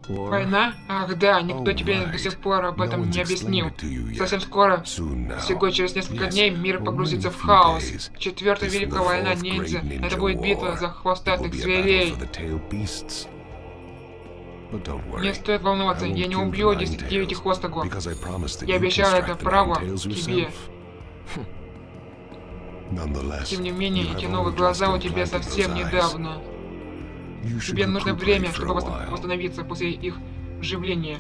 Война? Ах да, никто тебе до сих пор об этом не объяснил. Совсем скоро, всего через несколько дней, мир погрузится в хаос. Четвертая Великая война ниндзя. Это будет битва за хвостатых зверей. Не стоит волноваться, я не убью Девятихвостого. Я обещал это право тебе. Тем не менее, эти новые глаза у тебя совсем недавно. Тебе нужно время, чтобы восстановиться после их вживления.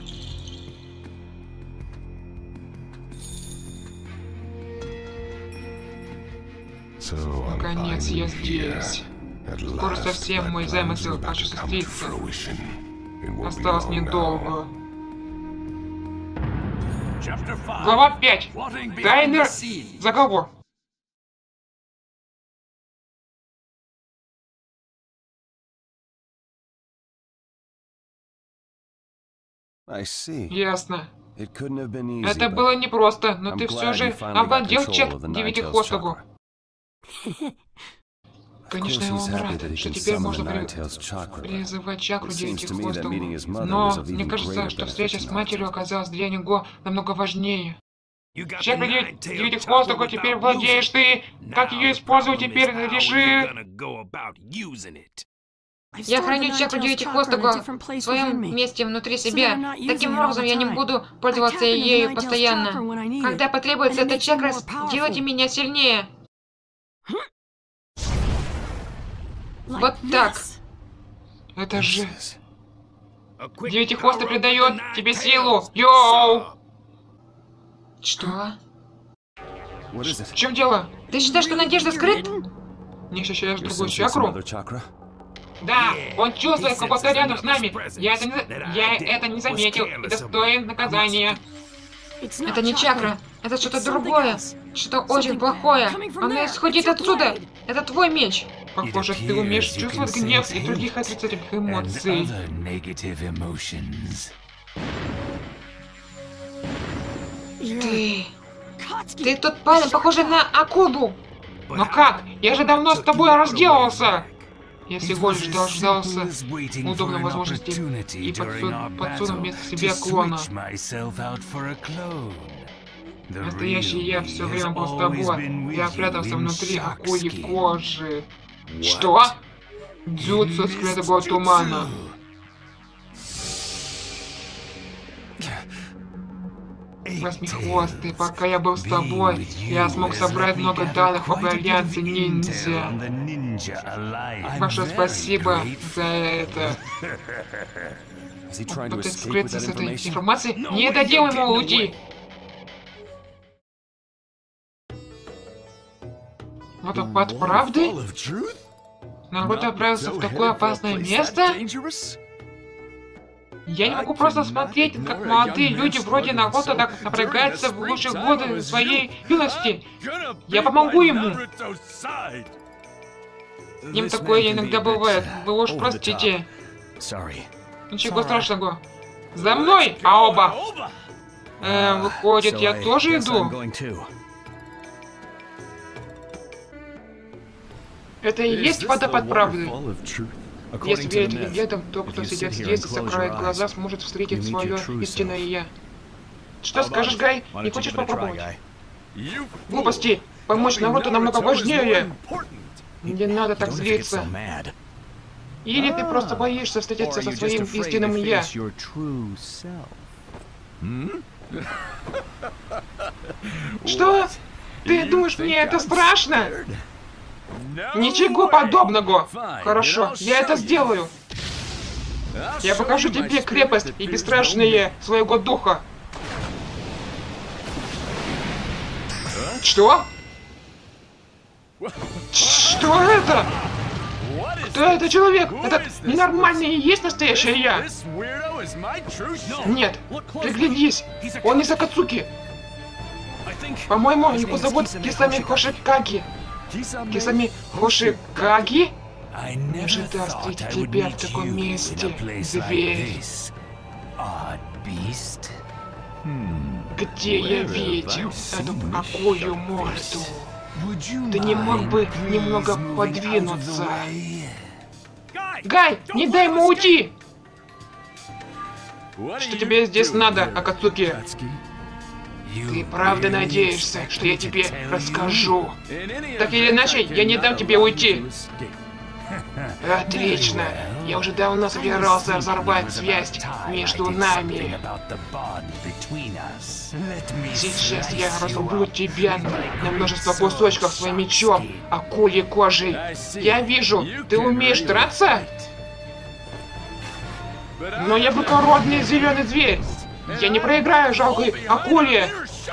Наконец я здесь. Скоро совсем мой замысел осуществится. Осталось недолго. Глава 5. Тайный заговор. Ясно. Это было непросто, но ты все же овладел Девятихвостого. Конечно, он рад, что теперь можно призывать чакру Девятихвостого. Но мне кажется, что встреча с матерью оказалась для него намного важнее. Чакру Девятихвостого теперь владеешь ты. Как ее использовать теперь, реши. Я храню чакру Девятихвостого в своем месте внутри себя. Таким образом, я не буду пользоваться ею постоянно. Когда потребуется эта чакра, сделайте меня сильнее. Вот так. Это же... Девятихвостый придает тебе силу. Йоу! Что? В чем дело? Ты считаешь, что надежда скрыт? Не ощущаешь другую чакру? Да, он чувствует кого-то рядом с нами. Я это не заметил и достоин наказания. Это не чакра, это что-то другое. Что-то очень плохое. Оно исходит отсюда. Это твой меч. Похоже, ты умеешь чувствовать гнев и других отрицательных эмоций. Ты тот парень, похожий на акулу. Но как? Я же давно с тобой разделался. Я всего лишь дождался удобной возможности и подсунул вместо себя клона. Настоящий я все время был с тобой. Я спрятался внутри акульей кожи. Что? Дзюцу скрытого тумана. Восьмихвостый, пока я был с тобой, я смог собрать много данных об Альянсе Ниндзя. Большое спасибо за это. Он пытается скрыться с этой информацией? Не дадим ему уйти! Водопад правды? Наруто отправился в такое опасное место? Я не могу просто смотреть, как молодые люди вроде Наруто так напрягаются в лучшие годы своей юности. Я помогу ему. С ним такое иногда бывает. Вы уж простите. Ничего страшного. За мной, Аоба! Выходит, я тоже иду? Это и есть водопад правды? Если верить легендам, то, кто сидит здесь и закроет глаза, сможет встретить свое истинное я. Что скажешь, Гай? Не хочешь попробовать? Глупости! Помочь Наруто намного важнее! Не надо так злиться. Или ты просто боишься встретиться со своим истинным я? Что? Ты думаешь, мне это страшно? Ничего подобного! Хорошо, я это сделаю. Я покажу тебе крепость и бесстрашные своего духа. Что? Что это? Кто это человек? Этот ненормальный и есть настоящий я? Нет, приглядись, он из Акацуки. По-моему, его зовут Кисами Хошикаги. Кисами Хошикаги? Не ожидал встретить тебя в таком месте, зверь. Где я видел эту акулью морду? Ты не мог бы немного подвинуться? Гай, не дай ему уйти! Что тебе здесь надо, Акацуки? Ты правда надеешься, что я тебе расскажу? Так или иначе, я не дам тебе уйти. Отлично. Я уже давно собирался разорвать связь между нами. Сейчас я разрублю тебя на множество кусочков своим мечом, акульей кожей. Я вижу, ты умеешь драться? Но я высокородный зеленый зверь. Я не проиграю жалкой акуле.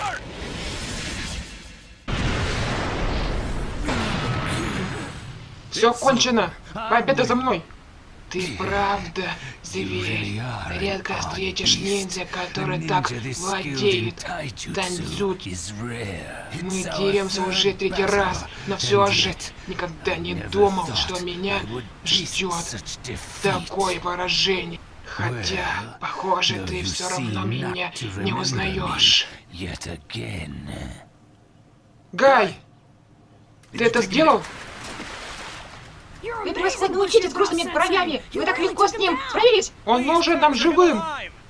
Все кончено. Победа за мной. Ты правда зверь. Редко встретишь ниндзя, который так владеет танцют. Мы деремся уже 3-й раз, но все же никогда не думал, что меня ждет такое поражение. Хотя, похоже, ты все равно меня не узнаешь. Гай! Ты это сделал? Вы превосходный учитель с грустными бровями! Вы так легко с ним справились! Он нужен нам живым!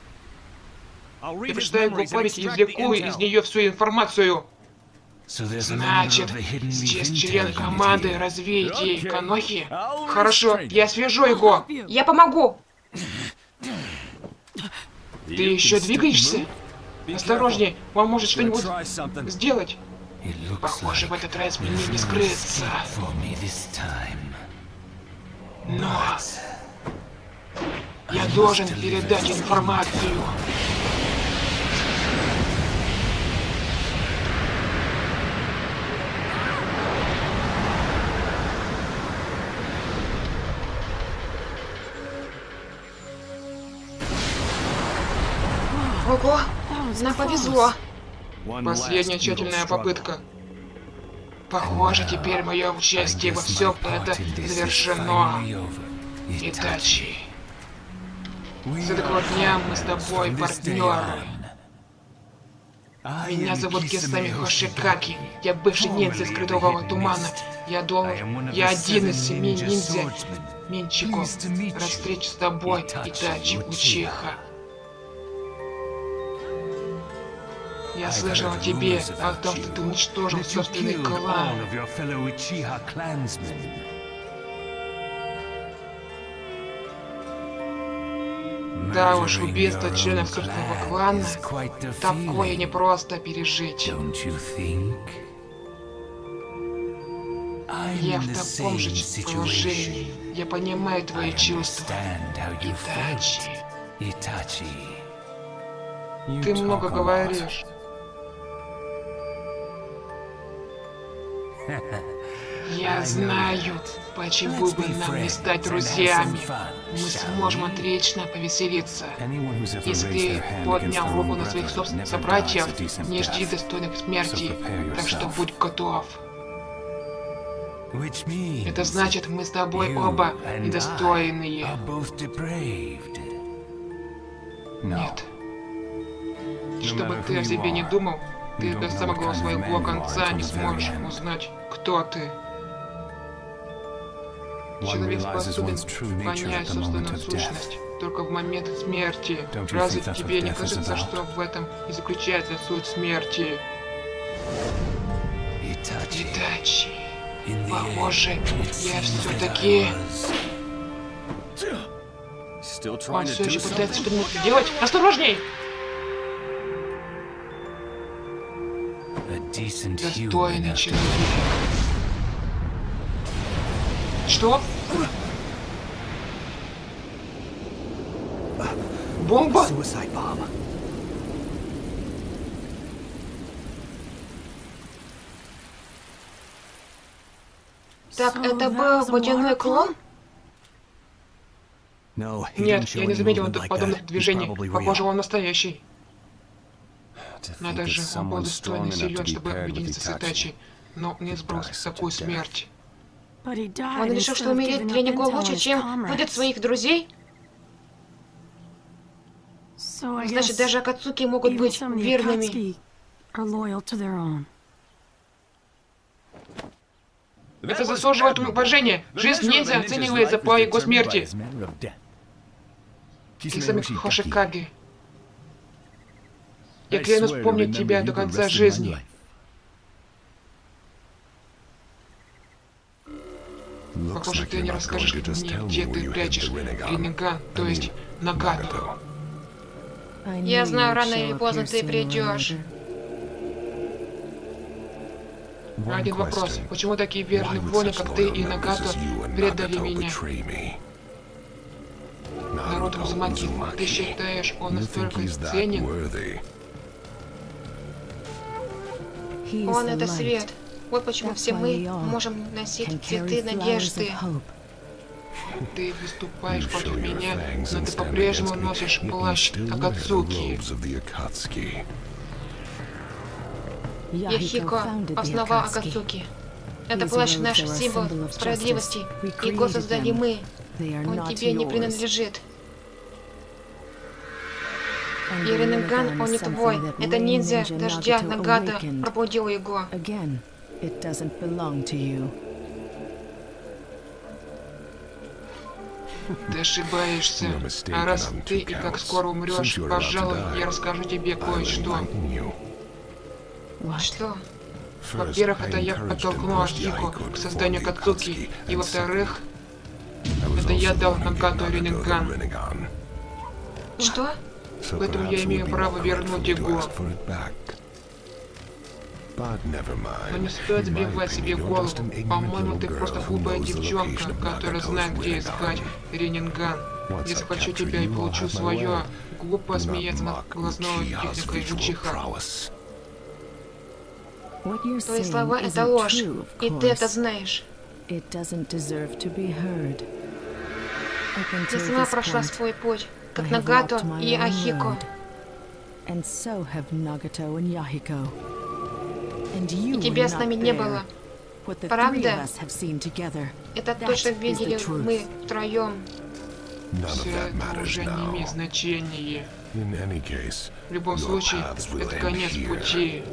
Я прочитаю его память и извлеку из нее всю информацию. Значит, здесь член команды развития Канохи. Хорошо, я свяжу его. Я помогу! Ты еще двигаешься? Осторожней, он может что-нибудь сделать. Похоже, в этот раз мне не скрыться. Но я должен передать информацию. Ого! Нам повезло! Последняя тщательная попытка. Похоже, теперь мое участие во всем это завершено. Итачи. С этого дня мы с тобой партнеры. Меня зовут Кисами Хошикаки. Я бывший ниндзя скрытого тумана. Я один из 7 ниндзя Минчико. Рад встрече с тобой, Итачи Учиха. Я слышал о тебе, о том, что ты уничтожил собственный клан. Да уж, убийство членов собственного клана — такое непросто пережить. Я в таком же положении. Я понимаю твои чувства. Итачи. Ты много говоришь. Я знаю, почему бы нам не стать друзьями. Мы сможем отлично повеселиться. Если ты поднял руку на своих собственных собратьев, не жди достойных смерти, так что будь готов. Это значит, мы с тобой оба недостойные. Нет. Что бы ты о себе не думал, ты до самого своего конца не сможешь узнать, кто ты. Человек способен понять собственную сущность только в момент смерти. Разве тебе не кажется, что в этом и заключается суть смерти? Итачи. Похоже, я все-таки... Он все еще пытается что-нибудь делать. Осторожней! Достойный человек. Что? Бомба? Так это был водяной клон? Нет, я не заметил подобных движений. Похоже, он настоящий. Надо же, он был достойно силен, чтобы объединиться с Итачи, но не сброс такую смерть. Он решил, что умереть для него лучше, чем выдать своих друзей? Значит, даже Акацуки могут быть верными. Это заслуживает уважения. Жизнь ниндзя оценивается по его смерти. Кисами Хошикаги. Я клянусь помнить тебя до конца жизни. Похоже, ты не расскажешь мне, где ты прячешь Ренеган, то есть Нагату. Я знаю, рано или поздно ты придешь. Один вопрос. Почему такие верные воины, как ты и Нагато, предали меня? Народ Узумаки, ты считаешь, он настолько ценен? Он — это свет. Вот почему все мы можем носить цветы надежды. Ты выступаешь против меня, но ты по-прежнему носишь плащ Акацуки. Яхико основал Акацуки. Это плащ — наш символ справедливости, и его создали мы. Он тебе не принадлежит. И Ренеган, он не твой. Это ниндзя дождя Нагато пробудил его. Ты ошибаешься. А раз ты и так скоро умрешь, пожалуй, я расскажу тебе кое-что. Что? Во-первых, это я подтолкнул Ахико к созданию Акацуки, и во-вторых, это я дал Нагато Ренеган. Что? Поэтому я имею право вернуть его. Но не стоит сбивать себе голову. По-моему, ты просто глупая девчонка, которая знает, где искать Ренеган. Я захвачу тебя и получу свое. Глупо смеяться над глазной техникой жучиха. Твои слова — это ложь, и ты это знаешь. Я сама прошла свой путь, как Нагато и Ахико. И тебя с нами не было. Правда? Это то, что видели мы втроем. Все это уже не имеет значения. В любом случае, это конец пути.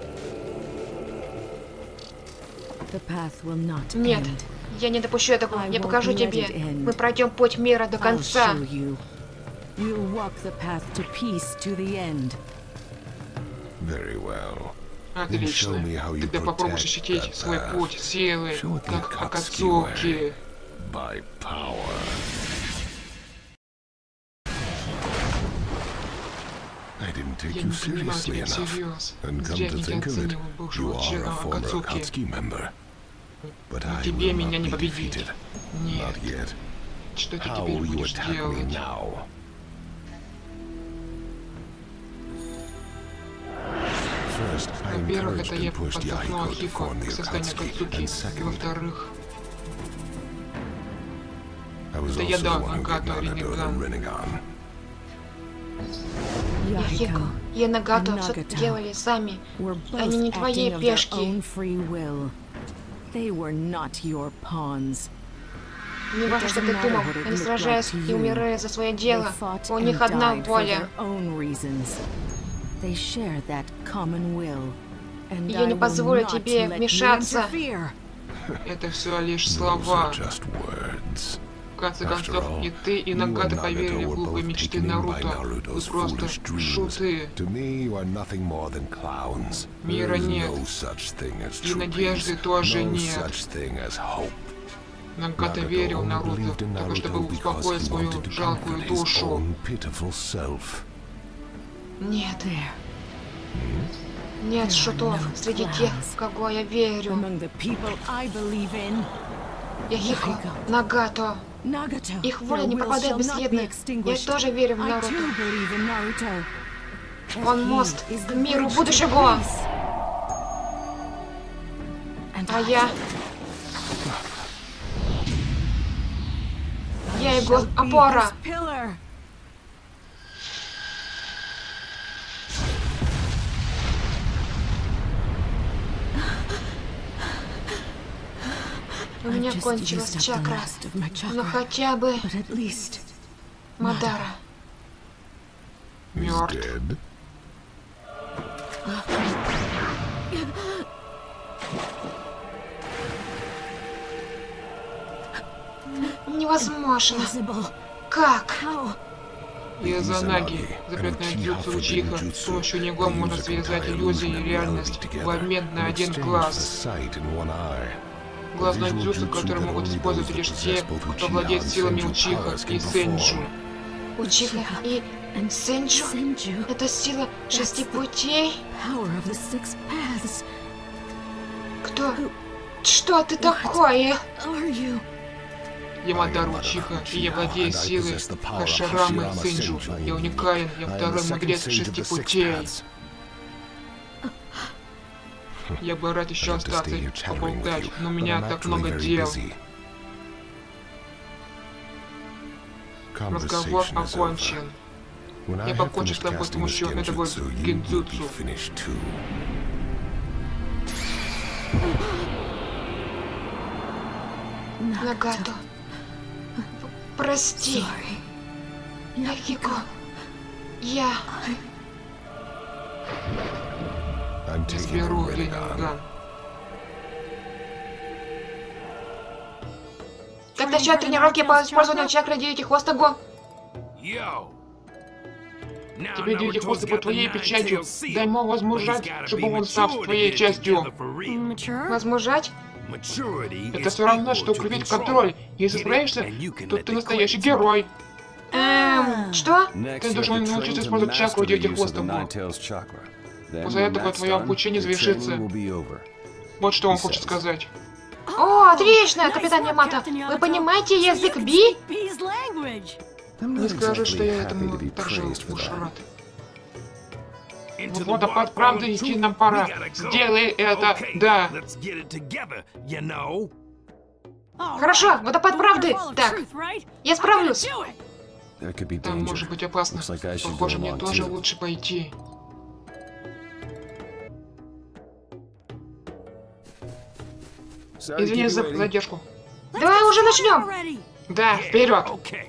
Нет, я не допущу этого. Я покажу тебе. Мы пройдем путь мира до конца. Отлично. Тогда попробуй защитить свой путь силой, как Акацуки. Я не принимал тебя всерьез. Зря недооценивал бывшего члена Акацуки. Но тебе меня не победить. Нет. Что ты теперь будешь делать? Во-первых, это я подтолкнул Ахико к созданию Акацуки. И во-вторых, это я дал Нагато Ренеган. Яхико и Нагато все делали сами. Они не твои пешки. Не важно, что ты думал. Они сражались и умирали за свое дело. У них одна воля. Я не позволю тебе вмешаться. Это все лишь слова. В конце концов, и ты, и Нагато поверили в глупые мечты Наруто. Вы просто шуты. Мира нет. И надежды тоже нет. Нагато верил в Наруто, только чтобы успокоить свою жалкую душу. Нет. Нет шутов среди тех, в кого я верю. Яхико, Нагато. Их воля не пропадает бесследно. Я тоже верю в Наруто. Он мост к миру будущего. А я его опора. У меня кончилась чакра, но хотя бы Мадара мертв. Невозможно. Как? Изанаги, запретная дзюцу Учиха. С помощью него можно связать иллюзии и реальность в обмен на один глаз. Глазной дзюцу, который могут использовать лишь те, кто владеет силами Учиха и Сенджу. Учиха и Сенджу? Это сила 6 путей? Кто? Что ты такое? Я Мадара Учиха, и я владею силой Хаширамы Сенджу. Я уникален, я второй мудрец 6 путей. Я бы рад еще остаться поболтать, но у меня так много дел. Разговор окончен. Я покончу с тобой с помощью этого гиндзюцу. Нагато. Прости. Акико. Я Сберу Ленинган. Как насчет тренировки по использованию чакры Девятихвостого? Тебе Девятихвостый под твоей печатью. Дай ему возмужать, чтобы он стал твоей частью. Возмужать? Это все равно, что укрепить контроль. Если справишься, то ты настоящий герой. Что? Ты должен научиться использовать чакру Девятихвостого. После этого твое обучение завершится. Вот что он хочет сказать. О, отлично, капитан Ямато. Вы понимаете язык Би? Не скажешь, что я этому также уж рад. В водопад правды идти нам пора. Сделай это, да. Хорошо, водопад правды. Так, я справлюсь. Там может быть опасно. Похоже, мне тоже лучше пойти. Извини за задержку. Давай уже начнем. Да, вперед!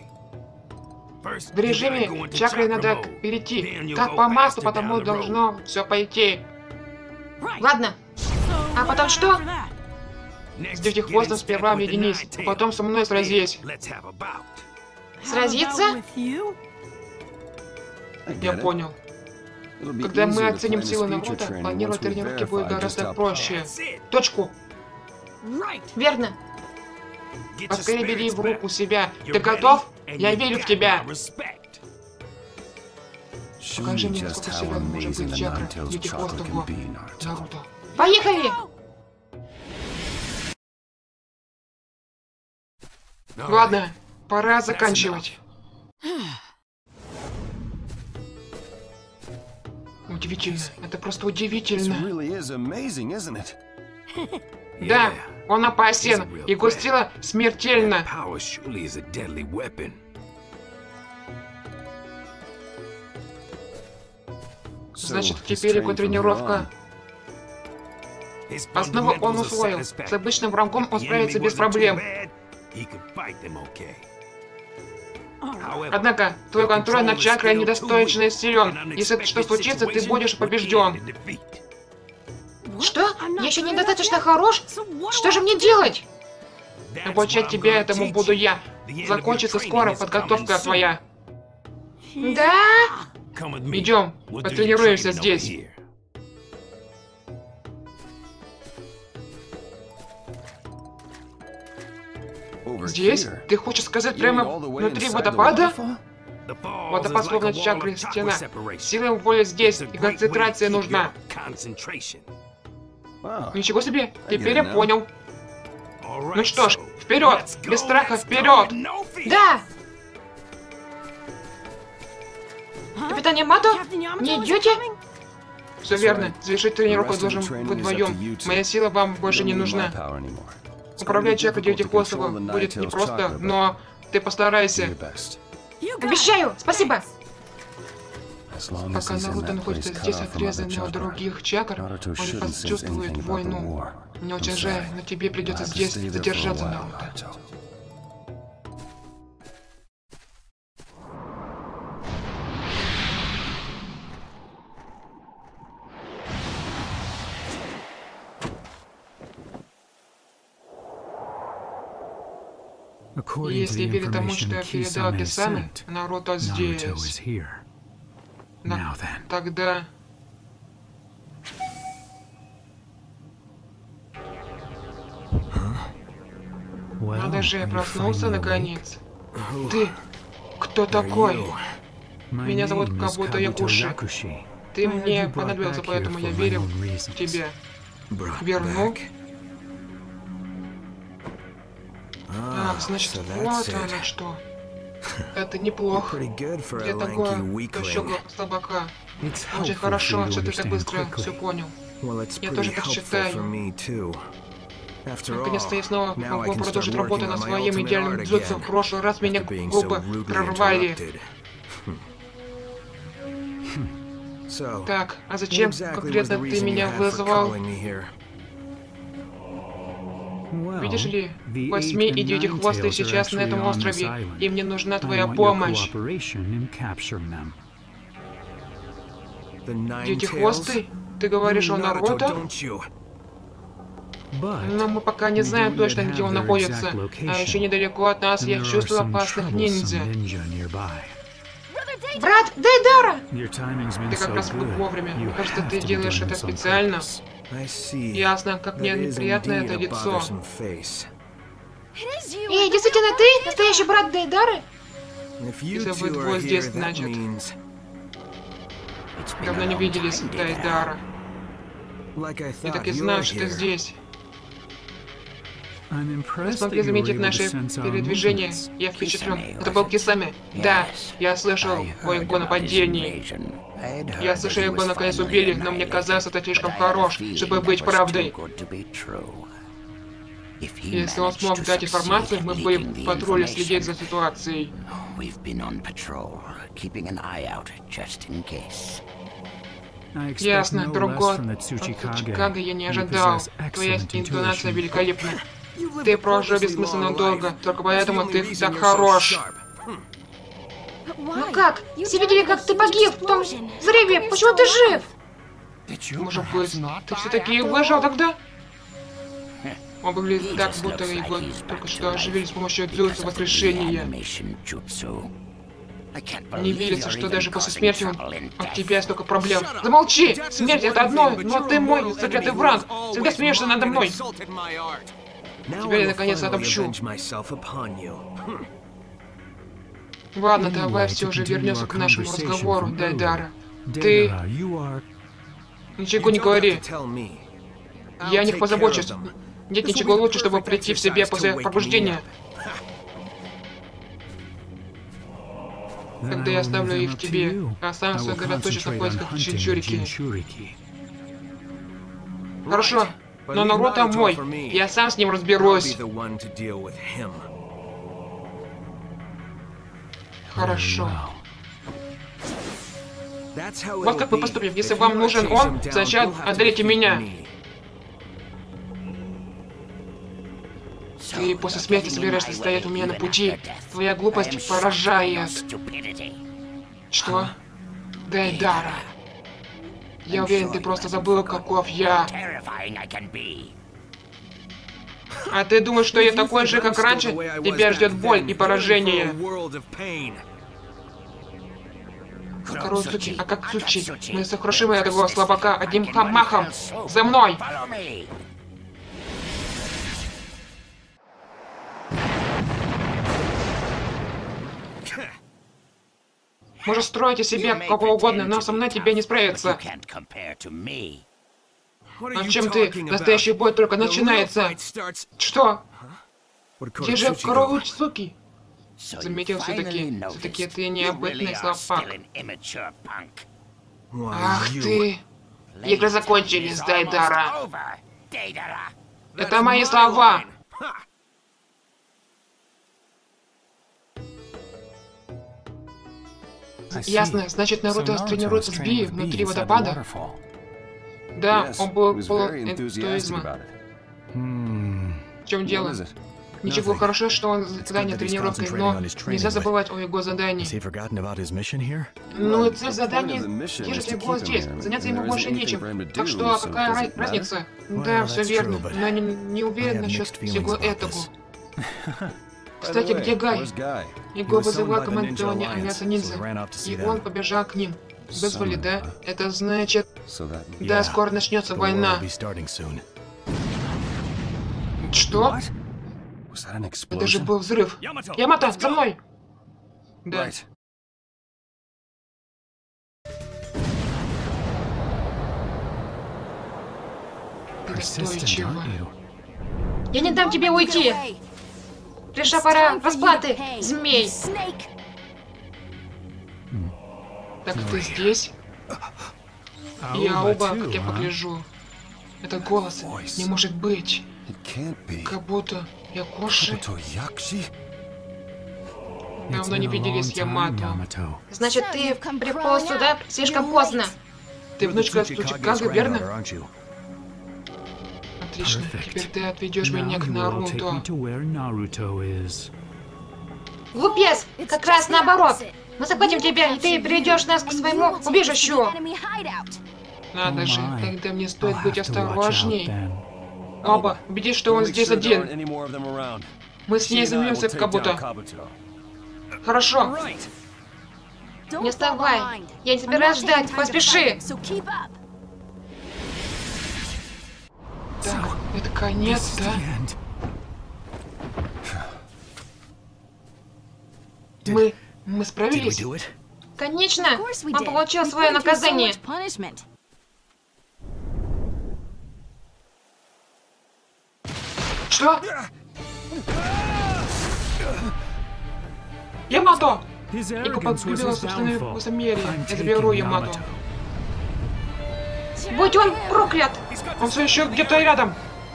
В режиме чакры надо перейти. Как по маслу, потому должно все пойти. Ладно. А потом что? С Девятихвостом сперва объединись, а потом со мной сразись. Сразиться? Я понял. Когда мы оценим силы Наруто, планировать тренировки будет гораздо проще. Точку. Верно. Поскорее бери в руку себя. Ты готов? Я верю в тебя. Покажи мне, насколько силен может быть чакра Девятихвостого Наруто. Поехали! Ладно, пора заканчивать. Удивительно, это просто удивительно. Да, он опасен, его сила смертельна. Значит, теперь его тренировка. Основу он усвоил. С обычным врагом он справится без проблем. Однако, твой контроль над чакрой недостаточно силен. Если что случится, ты будешь побежден. Что? Я еще недостаточно хорош? Что же мне делать? Обучать тебя этому буду я. Закончится скоро подготовка твоя. Да? Идем, потренируемся здесь. Здесь? Ты хочешь сказать прямо внутри водопада? Водопад словно чакры стена. Сила воли здесь, и концентрация нужна. Ничего себе, теперь я понял. Ну что ж, вперед! Без страха, вперед! Да! Капитан Ямато, не идете? Все верно, завершить тренировку должен вы вдвоем. Моя сила вам больше не нужна. Управлять чакрой Девятихвостого будет непросто, но ты постарайся. Обещаю, спасибо. Пока Наруто находится здесь отрезан от других чакр, он не почувствует войну. Мне очень жаль, но тебе придется здесь задержаться, Наруто. Если верить тому, что передал Кисаме, Наруто здесь. Тогда... Надо же, я проснулся наконец. Ты? Кто такой? Меня зовут Кабуто Якуши. Ты мне понадобился, поэтому я верил в тебя. Верну? Так, значит, вот оно что. Это неплохо. Для такого тощего слабака. Очень хорошо, что ты так быстро все понял. Я тоже так считаю. Наконец-то я снова могу продолжить работу над своим идеальным дзюцу. В прошлый раз меня глупо прорвали. Так, а зачем конкретно ты меня вызывал? Видишь ли, 8 и 9-хвостые сейчас на этом острове, и мне нужна твоя помощь. 9-хвостый? Ты говоришь о Наруто? Но мы пока не знаем точно, где он находится. А еще недалеко от нас я чувствую опасных ниндзя. Брат Дейдара! Ты как раз вовремя. Мне кажется, ты делаешь это специально. Ясно, как мне неприятно это лицо. Эй, действительно ты? Настоящий брат Дейдары? Если вы двое здесь, значит... Давно не виделись, Дейдара. Я так и знал, что ты здесь. Вы смогли заметить наше передвижение. Я впечатлен. Это был Кисаме. Да, я слышал о его нападении. Я слышал, его наконец убили, но мне казалось, это слишком хорош, чтобы быть правдой. Если он смог дать информацию, мы будем в патруле следить за ситуацией. Ясно, другого от Чикаго я не ожидал. Твоя интонация великолепна. Ты прожил бессмысленно долго, только поэтому ты так хорош. Ну как? Все видели, как ты погиб в том взрыве. Почему ты жив? Может быть, ты все-таки выжил тогда? Он выглядит так, будто его только что оживили с помощью дзюцу воскрешения. Не верится, что даже после смерти от тебя столько проблем. Замолчи! Смерть это одно, но ты мой заклятый враг. Всегда смеешься надо мной. Теперь я наконец отомщу. Ладно, давай все же вернемся к нашему разговору, Дейдара. Ты... Ничего не говори. Я о них позабочусь. Нет ничего лучше, чтобы прийти в себя после пробуждения. Когда я оставлю их тебе, а сам сосредоточусь на поисках Чинчурики. Хорошо, но Наруто мой. Я сам с ним разберусь. Хорошо. Вот как мы поступим. Если вам нужен он, сначала отдалите меня. Ты после смерти собираешься стоять у меня на пути. Твоя глупость поражает. Что? Дейдара. Я уверен, ты просто забыл, каков я. А ты думаешь, что я такой же, как раньше? Тебя ждет боль и поражение. Карацуки, а как Цучи? Мы сокрушим этого слабака одним махом. За мной! Можешь строить из себя кого угодно, но со мной тебе не справиться. А чем ты? Настоящий бой только начинается. Что? Где же Карацуки? Заметил все-таки ты необычный слабак. Ах ты! Игры закончились, Дейдара. Это мои слова. Ясно, значит Наруто тренируется с Би внутри водопада? Да, он был полон энтузиазма. В чем дело? Ничего, хорошо, что он занят тренировкой, но нельзя забывать о его задании. Ну, цель задания держит его здесь, заняться ему больше нечем. Так что, какая разница? Да, все верно, но не уверен насчет всего этого. Кстати, где Гай? Его вызывал командование Альянса Ниндзя, и он побежал к ним. Вызвали, да? Это значит... Да, скоро начнется война. Что? Это же был взрыв. Ямато, за мной! Да. Настойчиво. Я не дам тебе уйти! Пришла пора расплаты, змей! Так ты здесь? Я оба, как я погляжу. Этот голос не может быть. Как будто Якоши. Давно не виделись, Ямато. Значит, ты приполз сюда слишком поздно. Ты внучка Цуцикага, верно? Отлично. Теперь ты отведешь меня к Наруто. Глупец! Как раз наоборот! Мы захватим тебя, и ты приведешь нас к своему убежищу! Надо же, тогда мне стоит быть осторожней. Оба, убедись, что он здесь один. Мы с ней займемся в Кабуто. Хорошо. Не вставай! Я не собираюсь ждать, поспеши! Так, это конец, да? Мы справились? Конечно! Он получил свое наказание! Что? Ямато! Иго погубила собственное высокомерие. Я заберу Ямато. Будь он проклят! Он все еще где-то рядом.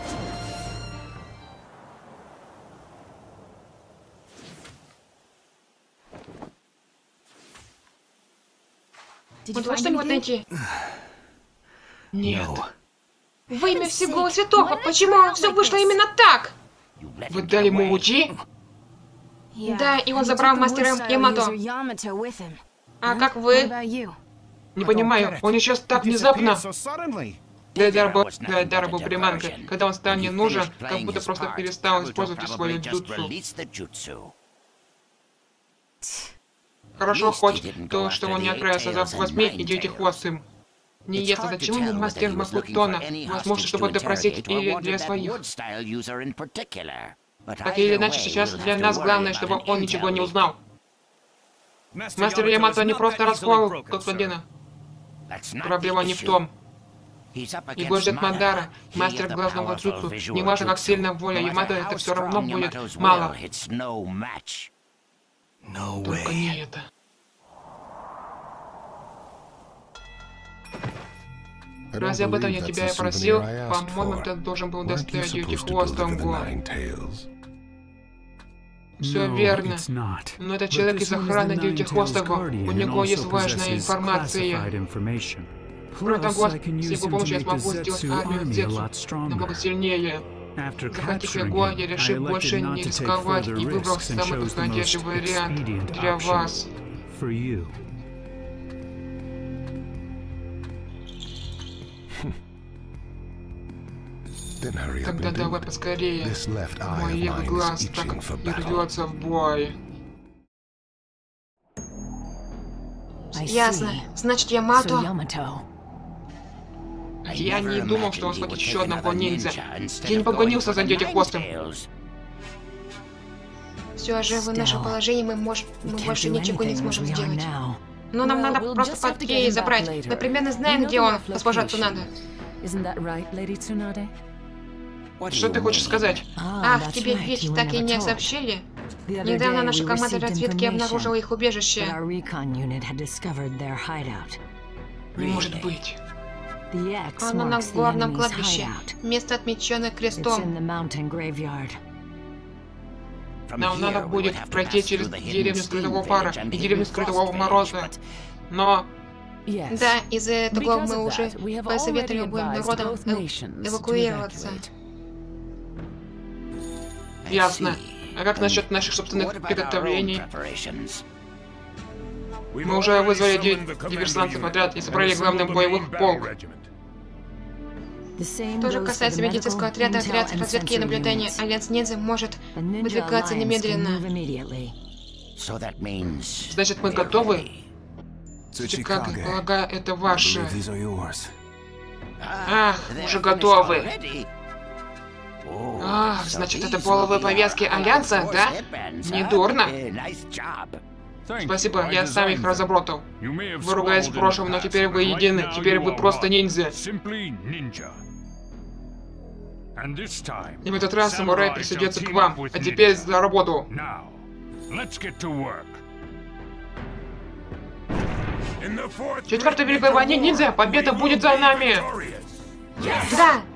Удалось что-нибудь найти? Нет. Во имя всего святого, почему все вышло именно так? Вы дали ему уйти? Да, и он забрал мастера Ямато. А как вы? Не понимаю, он исчез так внезапно. Гайдара был приманкой. Когда он стал не нужен, как будто просто перестал использовать свою джутсу. Хорошо, хоть то, что он не отправился за 8 и 9-хвостым. Неясно, зачем ему мастер Макутона? Возможно, чтобы допросить или для своих. Так или иначе, сейчас для нас главное, чтобы он ничего не узнал. Мастер Ямато не просто расколол господина. Проблема не в том. Его ждет Мадара, мастер главного джутсу. Неважно, как сильно воля Ямато, это все равно будет мало. Только не это. Разве об этом я тебя и просил? По-моему, ты должен был доставить девятихвостому. Все верно. Но это человек из охраны девятихвостого. У него есть важная информация. Протагост, с его помощью я смогу сделать армию Дзетсу намного сильнее. Захватив его, я решил больше не рисковать и выбрал самый подходящий вариант для вас. Тогда давай поскорее. Мой левый глаз так и рвется в бой. Ясно. Значит, Ямато... Я не думал, что он схватит еще одного ниндзя. Я не погонился за девятихвостым. Все же в нашем положении мы больше ничего не сможем сделать. Но нам надо просто пойти и забрать. Мы примерно знаем, где он, госпожа Цунада. Что ты хочешь сказать? Ах, тебе ведь так и не сообщили? Недавно наша команда разведки обнаружила их убежище. Не может быть. Оно на главном кладбище. Место отмечено крестом. Нам надо будет пройти через деревню Скрытого Пара и деревню Скрытого Мороза. Но... Да, из-за этого мы уже посоветовали обоим народам эвакуироваться. Ясно. А как насчет наших собственных приготовлений? Мы уже вызвали 9 диверсантов подряд и собрали главный боевых полк. Тоже касается медицинского отряда, отряд разведки и наблюдения. Альянс ниндзя может выдвигаться немедленно. Значит, мы готовы? Как, полагаю, это ваше. Ах, уже готовы. Ах, значит, это половые повязки Альянса, да? Недурно. Спасибо, я сам их разработал. Вы ругались в прошлом, но теперь вы едины. Теперь вы просто ниндзя. И в этот раз самурай присоединится к вам. А теперь за работу. В 4-й Великой войне ниндзя, победа будет за нами! Да!